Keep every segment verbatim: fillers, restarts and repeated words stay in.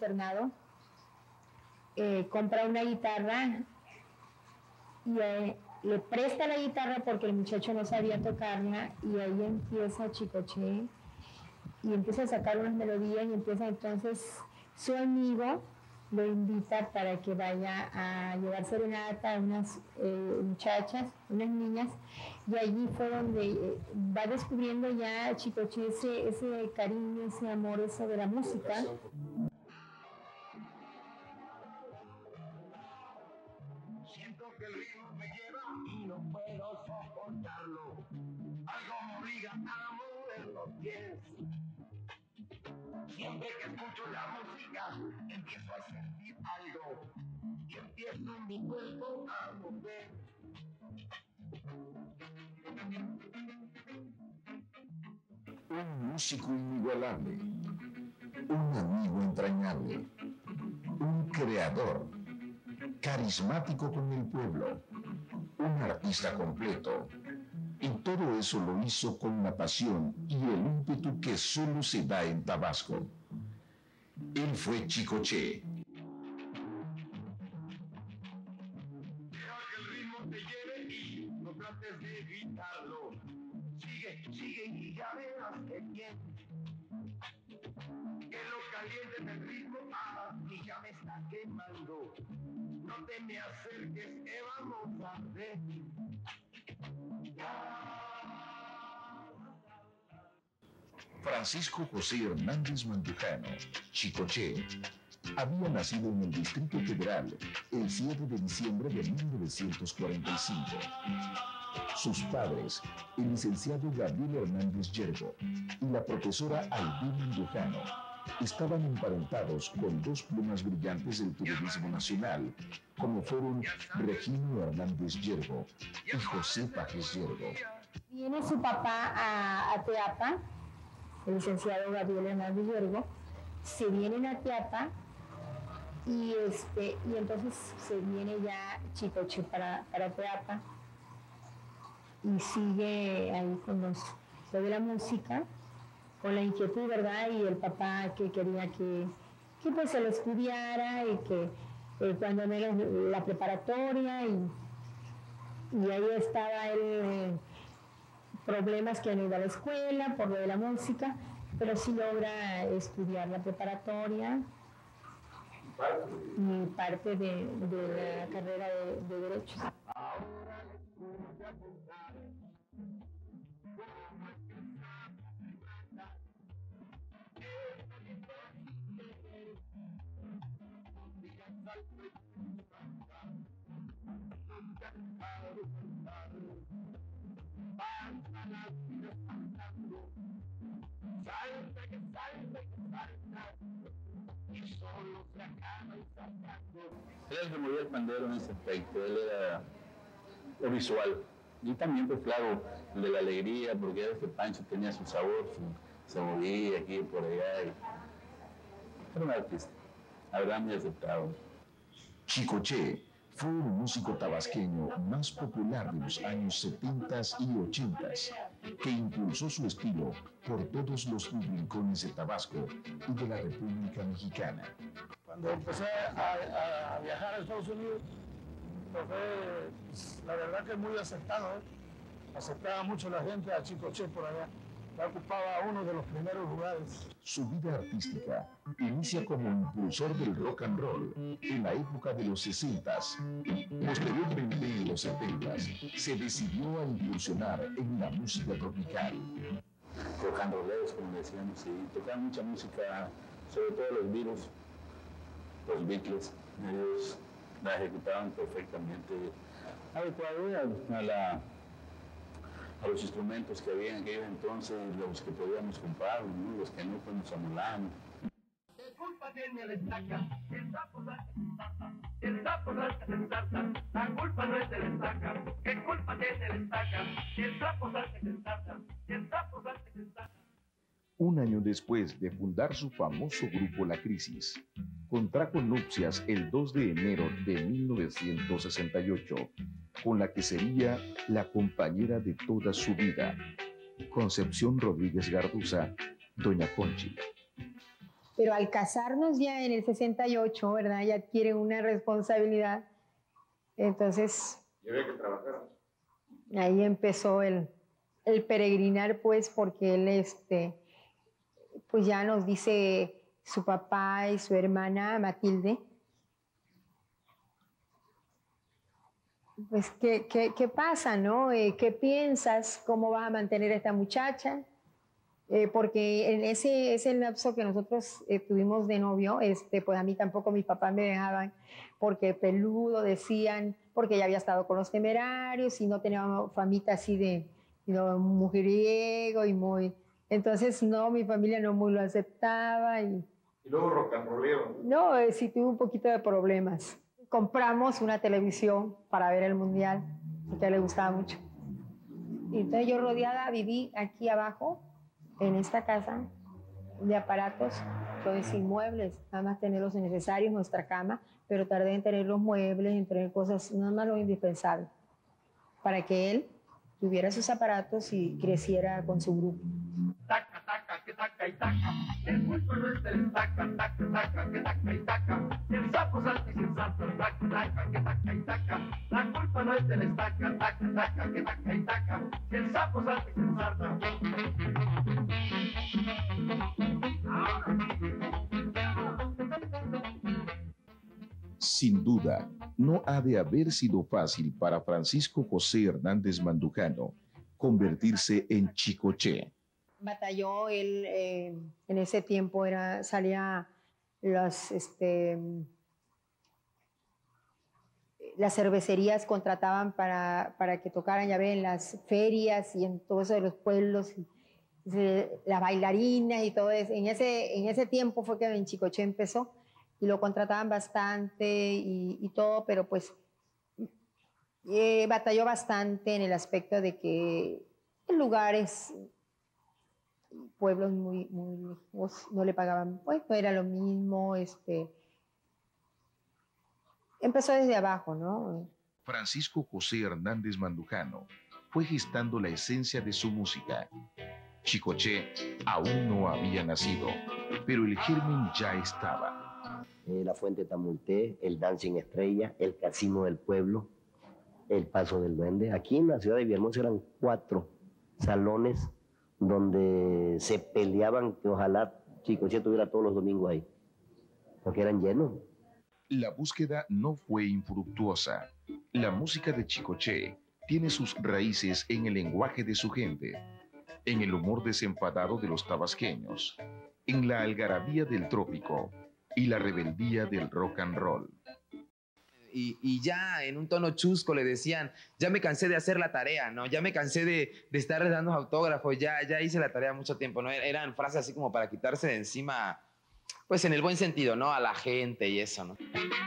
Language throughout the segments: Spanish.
internado, eh, compra una guitarra y eh, le presta la guitarra porque el muchacho no sabía tocarla, y ahí empieza Chicoché y empieza a sacar unas melodías, y empieza entonces su amigo lo invita para que vaya a llevar serenata a unas eh, muchachas, unas niñas, y allí fue donde eh, va descubriendo ya Chicoché ese, ese cariño, ese amor, eso de la música. Siento que el ritmo me lleva y no puedo soportarlo. Algo me obliga a mover los pies. Siempre que escucho la música, empiezo a sentir algo y empiezo mi cuerpo a mover. Un músico inigualable, un amigo entrañable, un creador, carismático con el pueblo, un artista completo. Y todo eso lo hizo con la pasión y el ímpetu que solo se da en Tabasco. Él fue Chicoché. Deja que el ritmo te lleve y no trates de evitarlo. Sigue, sigue y ya verás que bien. Que lo caliente del ritmo a mí ya me está quemando. No te me acerques, que vamos a ver. Francisco José Hernández Mandujano, Chicoché, había nacido en el Distrito Federal el siete de diciembre de mil novecientos cuarenta y cinco. Sus padres, el licenciado Gabriel Hernández Yergo y la profesora Albina Mandujano, estaban emparentados con dos plumas brillantes del periodismo nacional, como fueron Regino Hernández Yergo y José Pajes Yergo. Viene su papá a, a Teapa, el licenciado Gabriel Hernández Yergo, se vienen a Teapa, y, este, y entonces se viene ya Chicoché para, para Teapa, y sigue ahí con los, lo de la música, con la inquietud, ¿verdad? Y el papá que quería que, que pues se lo estudiara, y que eh, cuando menos la preparatoria, y, y ahí estaba él, eh, problemas que no iba a la escuela por lo de la música, pero sí logra estudiar la preparatoria y parte de, de la carrera de, de Derecho. Ahora les voy a contar cómo es que está salta, que salta, que salta, y solo se acaba y saltando. Él se movía el pandero en ese aspecto, él era lo visual. Y también, pues claro, el de la alegría, porque ya ves que Pancho tenía su sabor, su, se movía aquí y por allá. Y... era un artista, la verdad, muy aceptado. Chicoché fue el músico tabasqueño más popular de los años setenta y ochenta, que impulsó su estilo por todos los rincones de Tabasco y de la República Mexicana. Cuando empecé a, a viajar a Estados Unidos, pues fue, la verdad que muy aceptado, ¿eh? Aceptaba mucho la gente a Chicoché por allá. Ya ocupaba uno de los primeros lugares. Su vida artística inicia como impulsor del rock and roll en la época de los sesentas. Posteriormente, en los setentas, se decidió a incursionar en la música tropical. Rock and rolleros, como decíamos, y tocaban mucha música, sobre todo los Beatles, los Beatles, ellos la ejecutaban perfectamente, adecuado a la... a los instrumentos que había en aquel entonces, los que podíamos comprar, ¿no? Los que no, pues nos amolamos. ¿Qué culpa tiene el estaca? El sapo salta, el sapo salta, el salta. La culpa no es del estaca. ¿Qué culpa tiene el estaca? El sapo salta, el salta. El sapo salta, el salta. Un año después de fundar su famoso grupo La Crisis, contrajo nupcias el dos de enero de mil novecientos sesenta y ocho, con la que sería la compañera de toda su vida, Concepción Rodríguez Garduza, Doña Conchi. Pero al casarnos ya en el sesenta y ocho, ¿verdad? Ya adquieren una responsabilidad. Entonces... Y había que trabajar. Ahí empezó el, el peregrinar, pues, porque él, este, pues ya nos dice su papá y su hermana Matilde, pues, ¿qué, qué, qué pasa, no? Eh, ¿Qué piensas? ¿Cómo vas a mantener a esta muchacha? Eh, porque en ese, ese lapso que nosotros eh, tuvimos de novio, este, pues a mí tampoco mis papás me dejaban, porque peludo decían, porque ya había estado con los Temerarios y no tenía famita así de, de mujeriego y muy... Entonces, no, mi familia no muy lo aceptaba. Y, y luego rock and rollero. No, eh, sí tuve un poquito de problemas. Compramos una televisión para ver el mundial, porque a él le gustaba mucho. Y entonces yo rodeada, viví aquí abajo, en esta casa de aparatos, entonces sin muebles, nada más tener los necesarios, nuestra cama, pero tardé en tener los muebles, en tener cosas, nada más lo indispensable, para que él tuviera sus aparatos y creciera con su grupo. Taca, taca, que taca y taca, el pulpo no es del taca, taca, taca, que taca y taca, el sapo salta y se salta, taca, taca, que taca y taca, la culpa no es del estaca, taca, taca, que taca y taca, el sapo salta y se salta. Sin duda, no ha de haber sido fácil para Francisco José Hernández Mandujano convertirse en Chicoché. Batalló, él eh, en ese tiempo era, salía las, este, las cervecerías contrataban para, para que tocaran, ya ven, en las ferias y en todo eso de los pueblos, y, y, las bailarinas y todo eso. En ese, en ese tiempo fue que en Chicoché empezó y lo contrataban bastante y, y todo, pero pues eh, batalló bastante en el aspecto de que en lugares... pueblos muy, muy lejos, no le pagaban, pues no era lo mismo, este, empezó desde abajo, ¿no? Francisco José Hernández Mandujano fue gestando la esencia de su música. Chicoché aún no había nacido, pero el germen ya estaba. Eh, la Fuente Tamulté, el Dancing Estrella, el Casino del Pueblo, el Paso del Duende. Aquí en la ciudad de Villahermosa eran cuatro salones donde se peleaban que ojalá Chicoché tuviera todos los domingos ahí, porque eran llenos. La búsqueda no fue infructuosa. La música de Chicoché tiene sus raíces en el lenguaje de su gente, en el humor desenfadado de los tabasqueños, en la algarabía del trópico y la rebeldía del rock and roll. Y, y ya en un tono chusco le decían, ya me cansé de hacer la tarea, ¿no? Ya me cansé de, de estarles dando autógrafos, ya, ya hice la tarea mucho tiempo, ¿no? Eran frases así como para quitarse de encima, pues en el buen sentido, ¿no? A la gente y eso, ¿no?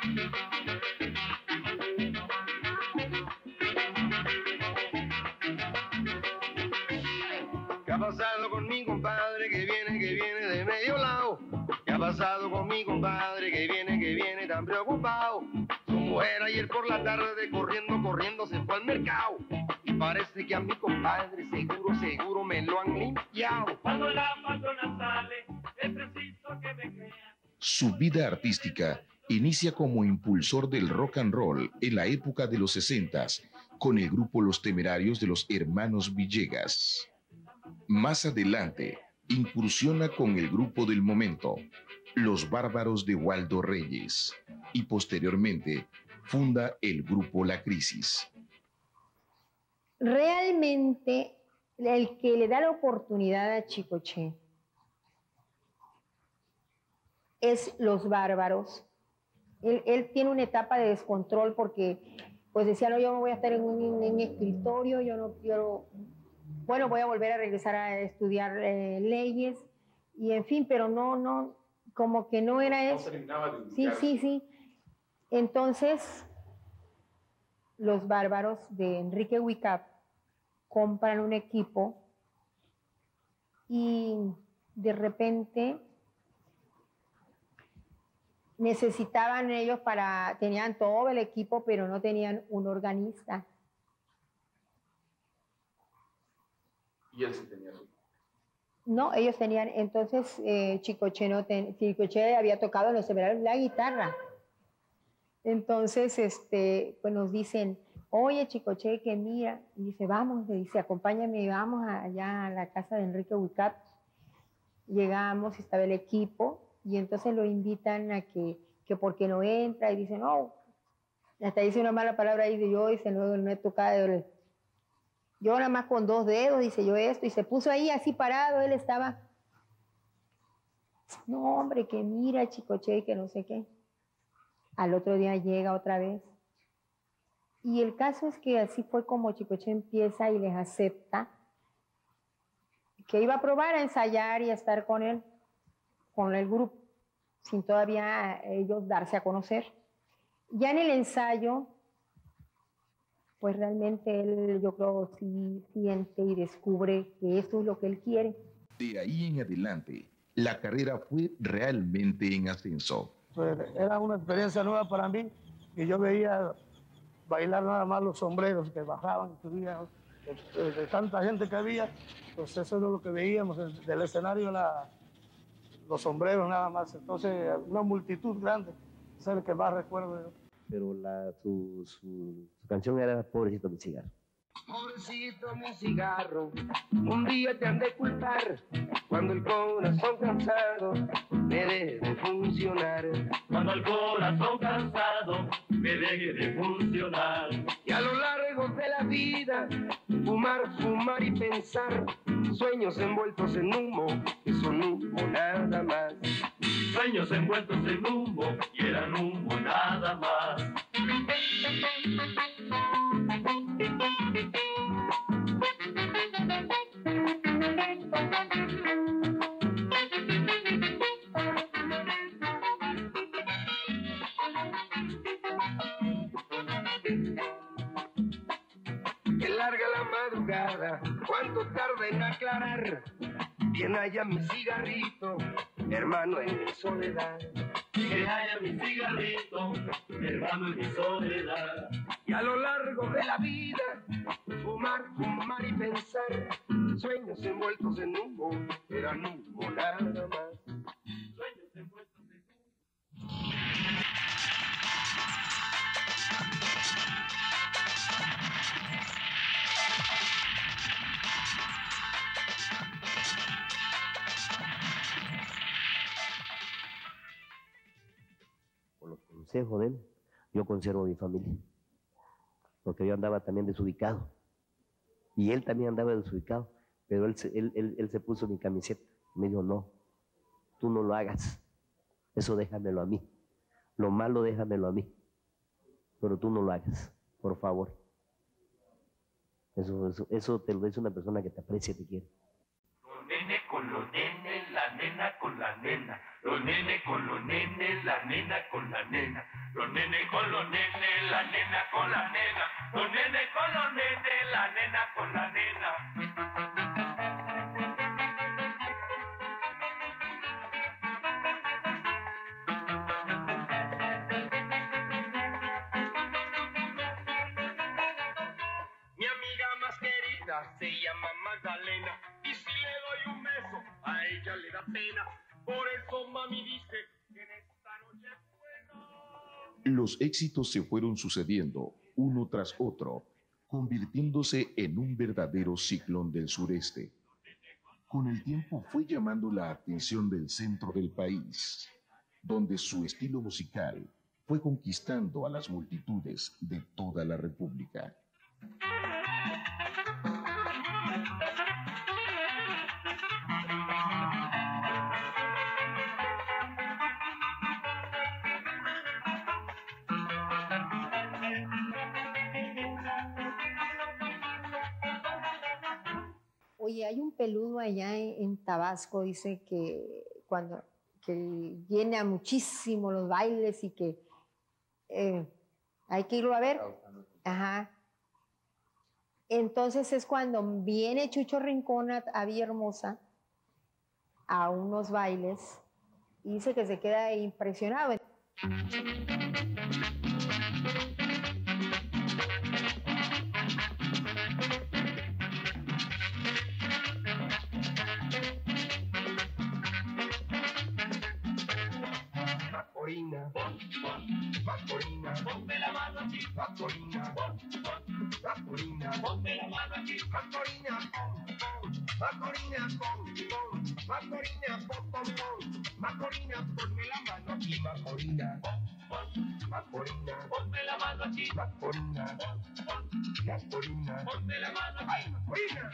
¿Qué ha pasado con mi compadre que viene, que viene de medio lado? ¿Qué ha pasado con mi compadre que viene, que viene tan preocupado? Su mujer ayer por la tarde corriendo, corriendo se fue al mercado. Y parece que a mi compadre seguro, seguro me lo han limpiado. Cuando la patrona sale, es preciso que me crea. Su vida artística inicia como impulsor del rock and roll en la época de los sesentas con el grupo Los Temerarios de los Hermanos Villegas. Más adelante, incursiona con el grupo del momento, Los Bárbaros de Waldo Reyes, y posteriormente funda el grupo La Crisis. Realmente, el que le da la oportunidad a Chicoché es Los Bárbaros. Él, él tiene una etapa de descontrol porque pues decía, no, yo no voy a estar en un, en un escritorio, yo no quiero... Bueno, voy a volver a regresar a estudiar eh, leyes y en fin, pero no, no, como que no era eso. Sí, sí, sí. Entonces, Los Bárbaros de Enrique Huicap compran un equipo y de repente necesitaban ellos para, tenían todo el equipo, pero no tenían un organista. Y él sí tenía su. No, ellos tenían, entonces eh, Chicoche, no ten, Chicoche había tocado en los seminarios la guitarra. Entonces, este, pues nos dicen, oye Chicoche, que mira, y dice, vamos, le dice, acompáñame, vamos allá a la casa de Enrique Huicat. Llegamos, estaba el equipo, y entonces lo invitan a que, que por qué no entra, y dice, no, hasta dice una mala palabra ahí de yo, dice, no, no he tocado, yo nada más con dos dedos, dice yo esto, y se puso ahí así parado, él estaba, no hombre, que mira Chicoche, que no sé qué. Al otro día llega otra vez. Y el caso es que así fue como Chicoche empieza y les acepta que iba a probar a ensayar y a estar con él, con el grupo, sin todavía ellos darse a conocer. Ya en el ensayo, pues realmente él, yo creo, sí siente y descubre que eso es lo que él quiere. De ahí en adelante, la carrera fue realmente en ascenso. Pues era una experiencia nueva para mí y yo veía bailar nada más los sombreros que bajaban, subían, de, de tanta gente que había, pues eso es lo que veíamos del escenario, la, los sombreros nada más, entonces una multitud grande, eso es el que más recuerdo yo. Pero la, su, su, su canción era Pobrecito mi cigarro. Pobrecito mi cigarro, un día te han de culpar, cuando el corazón cansado me deje de funcionar. Cuando el corazón cansado me deje de funcionar. Y a lo largo de la vida, fumar, fumar y pensar, sueños envueltos en humo, que son humo nada más. Sueños envueltos en humo, y eran humo nada más. Que larga la madrugada, cuánto tarda en aclarar. Quien haya mi cigarrito, hermano en mi soledad. Que haya mi cigarrito, hermano en mi soledad. Y a lo largo de la vida, fumar, fumar y pensar, sueños envueltos en humo, eran humo nada más. Sueños envueltos en humo. Por los consejos de él, yo conservo mi familia. Porque yo andaba también desubicado. Y él también andaba desubicado. Pero él, se- él, él, él se puso mi camiseta. Me dijo, no, tú no lo hagas. Eso déjamelo a mí. Lo malo déjamelo a mí. Pero tú no lo hagas, por favor. Eso, eso, eso te lo dice una persona que te aprecia y te quiere. Los nenes con los nenes, la nena con la nena. Los nenes con los nenes, la nena con la nena. Los nenes con los nenes, la nena con la nena. Los nenes con los nenes, la nena con la nena. Mi amiga más querida se llama Magdalena, y si le doy un beso, a ella le da pena. Por eso mami dice que en esta noche es buena. Los éxitos se fueron sucediendo uno tras otro, convirtiéndose en un verdadero ciclón del sureste. Con el tiempo fue llamando la atención del centro del país, donde su estilo musical fue conquistando a las multitudes de toda la República. Oye, hay un peludo allá en, en Tabasco, dice que cuando que llena muchísimo los bailes y que eh, hay que irlo a ver. Ajá. Entonces es cuando viene Chucho Rincón a, a Villahermosa a unos bailes y dice que se queda impresionado. Macorina, Macorina, ponme la mano aquí, Macorina, Macorina, ponme la mano aquí, Macorina, Macorina, Macorina, Macorina, ponme la mano aquí, Macorina, Macorina, ponme la mano aquí, Macorina, Macorina, ponme la mano aquí, Macorina.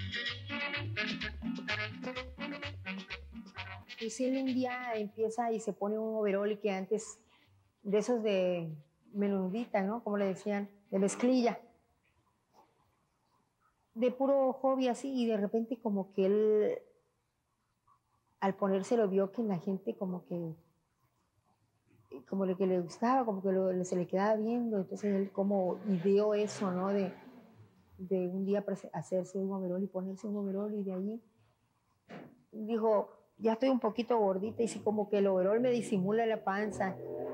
Pues él un día empieza y se pone un overol que antes, de esos de menudita, ¿no? Como le decían, de mezclilla. De puro hobby así, y de repente como que él, al ponérselo, vio que la gente como que, como lo que le gustaba, como que lo, se le quedaba viendo. Entonces él como ideó eso, ¿no? De, de un día hacerse un overol y ponerse un overol, y de allí dijo, ya estoy un poquito gordita y si como que el overol me disimula la panza.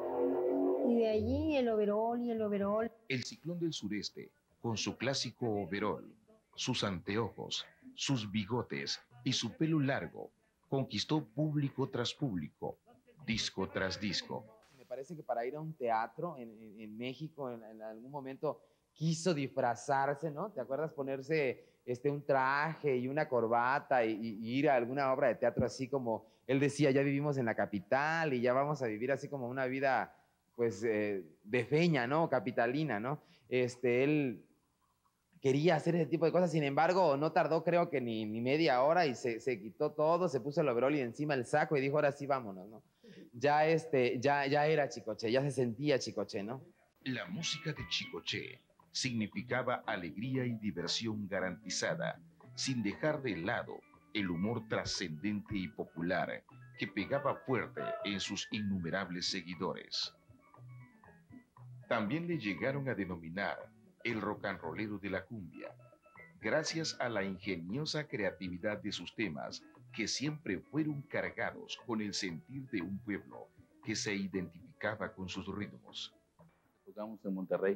Y de allí el overol y el overol. El Ciclón del Sureste, con su clásico overol, sus anteojos, sus bigotes y su pelo largo, conquistó público tras público, disco tras disco. Me parece que para ir a un teatro en, en, en México en, en algún momento quiso disfrazarse, ¿no? ¿Te acuerdas? Ponerse este, un traje y una corbata y, y, y ir a alguna obra de teatro así como, él decía, ya vivimos en la capital y ya vamos a vivir así como una vida, pues, eh, de feña, ¿no? Capitalina, ¿no? Este, él quería hacer ese tipo de cosas, sin embargo, no tardó creo que ni, ni media hora y se, se quitó todo, se puso el overol y encima el saco y dijo, ahora sí, vámonos, ¿no? Ya, este, ya, ya era Chicoche, ya se sentía Chicoche, ¿no? La música de Chicoche significaba alegría y diversión garantizada, sin dejar de lado el humor trascendente y popular que pegaba fuerte en sus innumerables seguidores. También le llegaron a denominar el rock and rollero de la cumbia, gracias a la ingeniosa creatividad de sus temas, que siempre fueron cargados con el sentir de un pueblo que se identificaba con sus ritmos. Tocamos en Monterrey,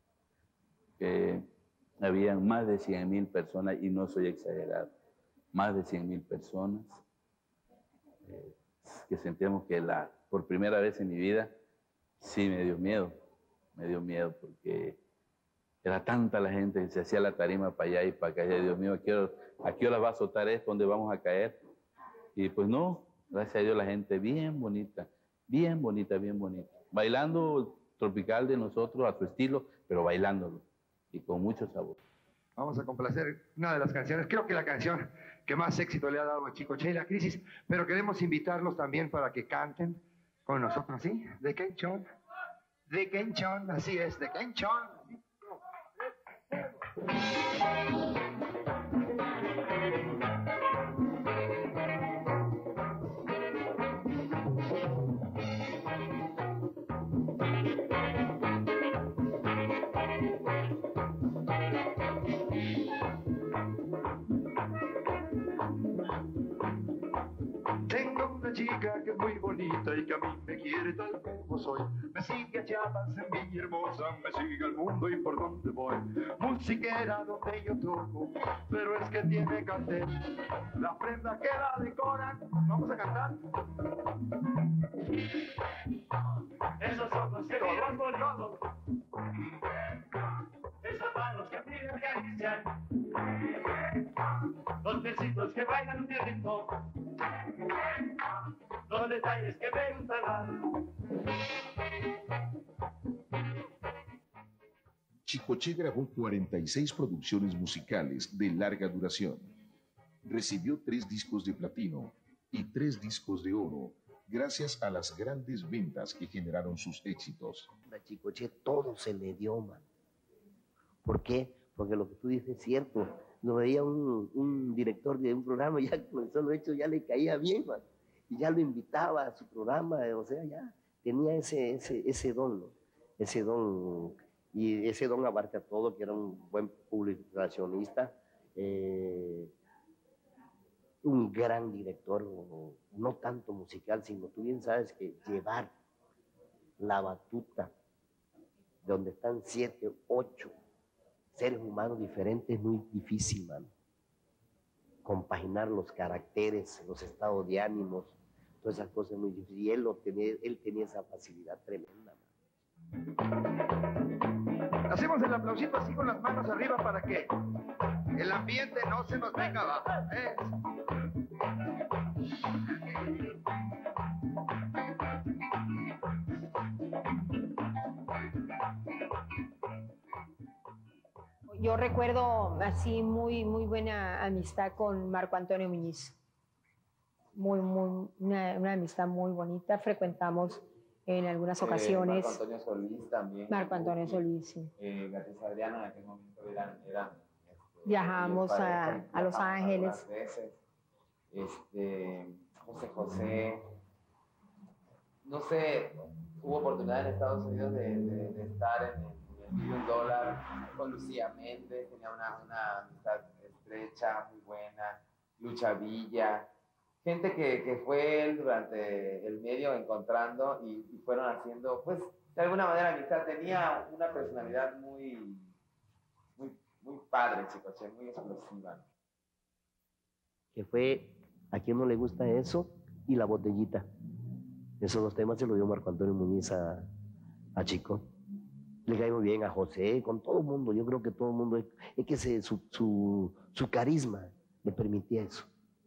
que habían más de cien mil personas, y no soy exagerado, más de cien mil personas, eh, que sentíamos que la, por primera vez en mi vida, sí me dio miedo, me dio miedo porque era tanta la gente que se hacía la tarima para allá y para acá. Dios mío, ¿a qué hora, a qué hora va a azotar esto? ¿Dónde vamos a caer? Y pues no, gracias a Dios la gente bien bonita, bien bonita, bien bonita. Bailando tropical de nosotros a su estilo, pero bailándolo y con mucho sabor. Vamos a complacer una de las canciones, creo que la canción que más éxito le ha dado a Chicoche, La Crisis, pero queremos invitarlos también para que canten con nosotros, ¿sí? De Quenchón, de Quenchón, así es, de Quenchón. Tengo una chica que es muy bonita y que a mí me quiere tal como soy. Me sigue a Chiapas en Villa Hermosa, me sigue al mundo y por donde voy. Musiquera donde yo toco, pero es que tiene cartel. Las prendas que la decoran, vamos a cantar. Esos ojos que miran bonitos, esas manos que piden acariciar, los besitos que bailan un ritmo, los detalles que me gustan. Chicoche grabó cuarenta y seis producciones musicales de larga duración. Recibió tres discos de platino y tres discos de oro, gracias a las grandes ventas que generaron sus éxitos. A Chicoche todo se le dio, man. ¿Por qué? Porque lo que tú dices es cierto. Lo veía un, un director de un programa y ya con el solo hecho ya le caía bien, man. Y ya lo invitaba a su programa, o sea, ya tenía ese, ese, ese don, ¿no? Ese don, y ese don abarca todo, que era un buen publicacionista, eh, un gran director, no, no tanto musical, sino tú bien sabes que llevar la batuta donde están siete, ocho seres humanos diferentes es muy difícil, mano. Compaginar los caracteres, los estados de ánimos, todas esas cosas muy difíciles. Y él, lo tenía, él tenía esa facilidad tremenda. Hacemos el aplausito así con las manos arriba para que el ambiente no se nos venga abajo. ¿Eh? Yo recuerdo así muy, muy buena amistad con Marco Antonio Muñiz. Muy, muy, una, una amistad muy bonita. Frecuentamos en algunas ocasiones. Eh, Marco Antonio Solís también. Marco Antonio Solís, sí. Eh, Beatriz Adriana en aquel momento eran... eran este, Viajamos a, a Los Ángeles. Veces. Este, José José. No sé, hubo oportunidad en Estados Unidos de, de, de estar en el un dólar con Lucía Méndez, tenía una, una amistad estrecha, muy buena, Lucha Villa, gente que, que fue él durante el medio encontrando y, y fueron haciendo, pues, de alguna manera amistad. Tenía una personalidad muy, muy, muy padre, Chicoche, muy explosiva, ¿no? Que fue, ¿a quién no le gusta eso? Y La Botellita. Esos dos temas se los dio Marco Antonio Muñiz a, a Chico. Le cae muy bien a José, con todo el mundo. Yo creo que todo el mundo, es, es que se, su, su, su carisma le permitía eso.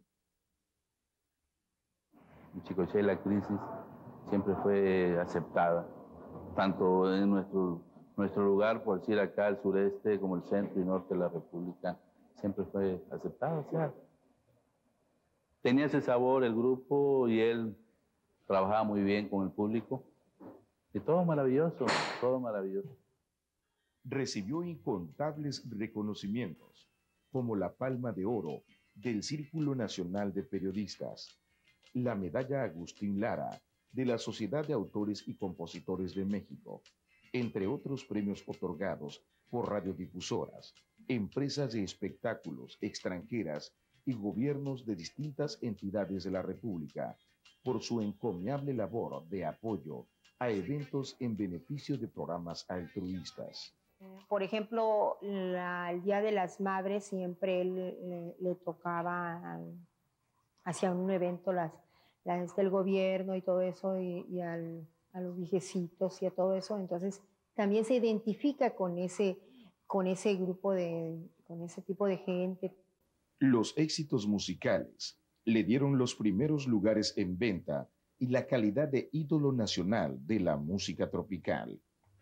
Chicoche, La Crisis siempre fue aceptada, tanto en nuestro, nuestro lugar, por decir acá, el sureste, como el centro y norte de la República, siempre fue aceptada. O sea, tenía ese sabor el grupo y él trabajaba muy bien con el público. Y todo maravilloso, todo maravilloso. Recibió incontables reconocimientos, como la Palma de Oro del Círculo Nacional de Periodistas, la Medalla Agustín Lara de la Sociedad de Autores y Compositores de México, entre otros premios otorgados por radiodifusoras, empresas de espectáculos extranjeras y gobiernos de distintas entidades de la República, por su encomiable labor de apoyo a eventos en beneficio de programas altruistas. Por ejemplo, la, el Día de las Madres siempre él, le, le tocaba hacia un evento las, las del gobierno y todo eso, y, y al, a los viejecitos y a todo eso. Entonces también se identifica con ese, con ese grupo de, con ese tipo de gente. Los éxitos musicales le dieron los primeros lugares en venta y la calidad de ídolo nacional de la música tropical.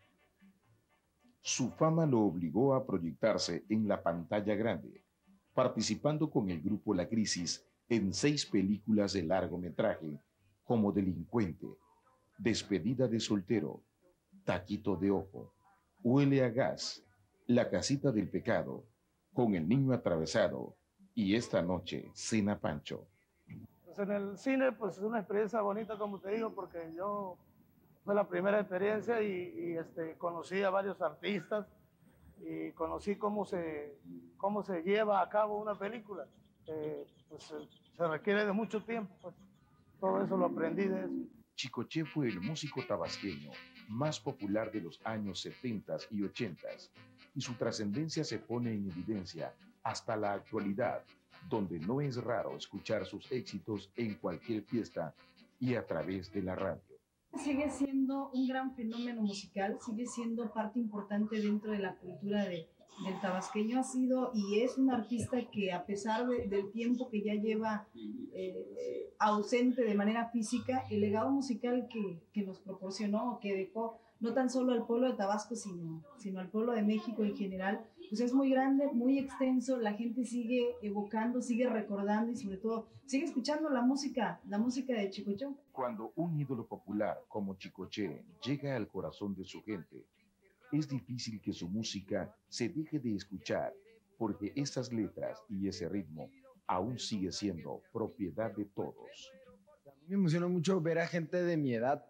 Su fama lo obligó a proyectarse en la pantalla grande, participando con el grupo La Crisis en seis películas de largometraje, como Delincuente, Despedida de Soltero, Taquito de Ojo, Huele a Gas, La Casita del Pecado, Con el Niño Atravesado y Esta Noche Cena Pancho. En el cine, pues es una experiencia bonita, como te digo, porque yo fue la primera experiencia y, y este, conocí a varios artistas y conocí cómo se, cómo se lleva a cabo una película. Eh, pues se, se requiere de mucho tiempo, pues todo eso lo aprendí de eso. Chicoche fue el músico tabasqueño más popular de los años setenta y ochenta y su trascendencia se pone en evidencia hasta la actualidad, donde no es raro escuchar sus éxitos en cualquier fiesta y a través de la radio. Sigue siendo un gran fenómeno musical, sigue siendo parte importante dentro de la cultura de, del tabasqueño. Ha sido y es un artista que, a pesar de, del tiempo que ya lleva eh, ausente de manera física, el legado musical que, que nos proporcionó, que dejó no tan solo al pueblo de Tabasco, sino, sino al pueblo de México en general, pues es muy grande, muy extenso. La gente sigue evocando, sigue recordando y sobre todo sigue escuchando la música, la música de Chicoche. Cuando un ídolo popular como Chicoche llega al corazón de su gente, es difícil que su música se deje de escuchar, porque esas letras y ese ritmo aún sigue siendo propiedad de todos. A mí me emociona mucho ver a gente de mi edad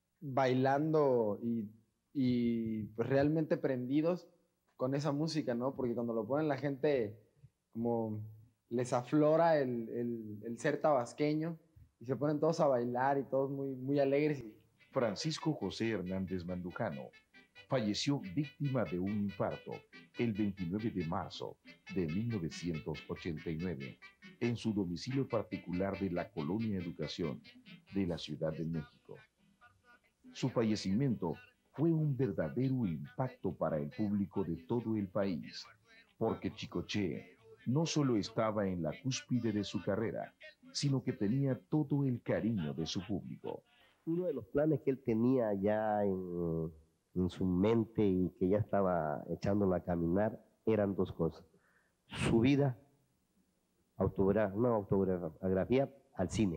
bailando y, y pues realmente prendidos con esa música, ¿no? Porque cuando lo ponen la gente como les aflora el, el, el ser tabasqueño y se ponen todos a bailar y todos muy, muy alegres. Francisco José Hernández Mandujano falleció víctima de un infarto el veintinueve de marzo de mil novecientos ochenta y nueve en su domicilio particular de la Colonia Educación de la Ciudad de México. Su fallecimiento fue un verdadero impacto para el público de todo el país, porque Chicoché no solo estaba en la cúspide de su carrera, sino que tenía todo el cariño de su público. Uno de los planes que él tenía ya en, en su mente y que ya estaba echándola a caminar eran dos cosas. Su vida, autogra- una autobiografía al cine.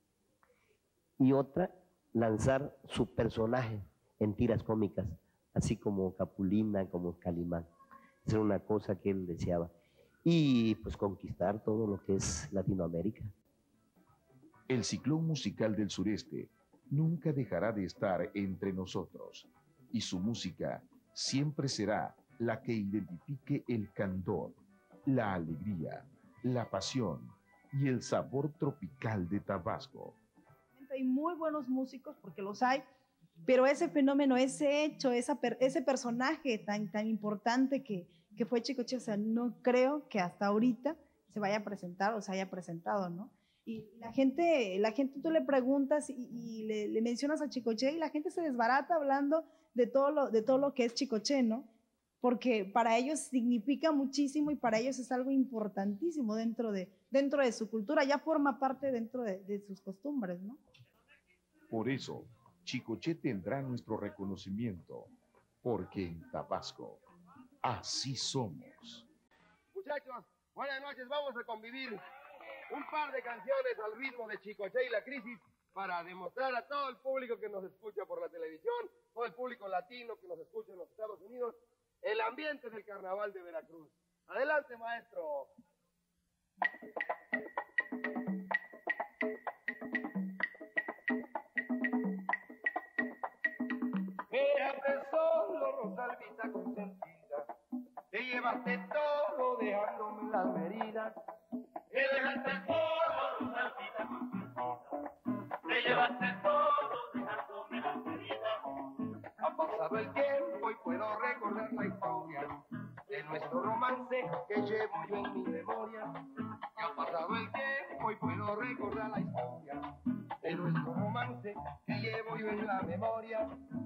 Y otra, lanzar su personaje en tiras cómicas, así como Capulina, como Calimán. Esa era una cosa que él deseaba. Y pues conquistar todo lo que es Latinoamérica. El ciclón musical del sureste nunca dejará de estar entre nosotros, y su música siempre será la que identifique el candor, la alegría, la pasión y el sabor tropical de Tabasco. Hay muy buenos músicos, porque los hay, pero ese fenómeno, ese hecho, esa per, ese personaje tan, tan importante que, que fue Chicoché, o sea, no creo que hasta ahorita se vaya a presentar o se haya presentado, ¿no? Y la gente, la gente tú le preguntas y, y le, le mencionas a Chicoché y la gente se desbarata hablando de todo lo, de todo lo que es Chicoché, ¿no? Porque para ellos significa muchísimo y para ellos es algo importantísimo dentro de, dentro de su cultura, ya forma parte dentro de, de sus costumbres, ¿no? Por eso, Chicoché tendrá nuestro reconocimiento, porque en Tabasco, así somos. Muchachos, buenas noches, vamos a convivir un par de canciones al ritmo de Chicoché y la Crisis para demostrar a todo el público que nos escucha por la televisión, todo el público latino que nos escucha en los Estados Unidos, el ambiente del carnaval de Veracruz. Adelante, maestro. Quédate solo, Rosalvita consentida, te llevaste todo dejándome las heridas. Te dejaste todo, Rosalvita consentida, te llevaste todo dejándome las heridas. Ha pasado el tiempo y puedo recordar la historia de nuestro romance que llevo yo en mi memoria. Ya ha pasado el tiempo y puedo recordar la historia de nuestro romance que llevo yo en la memoria.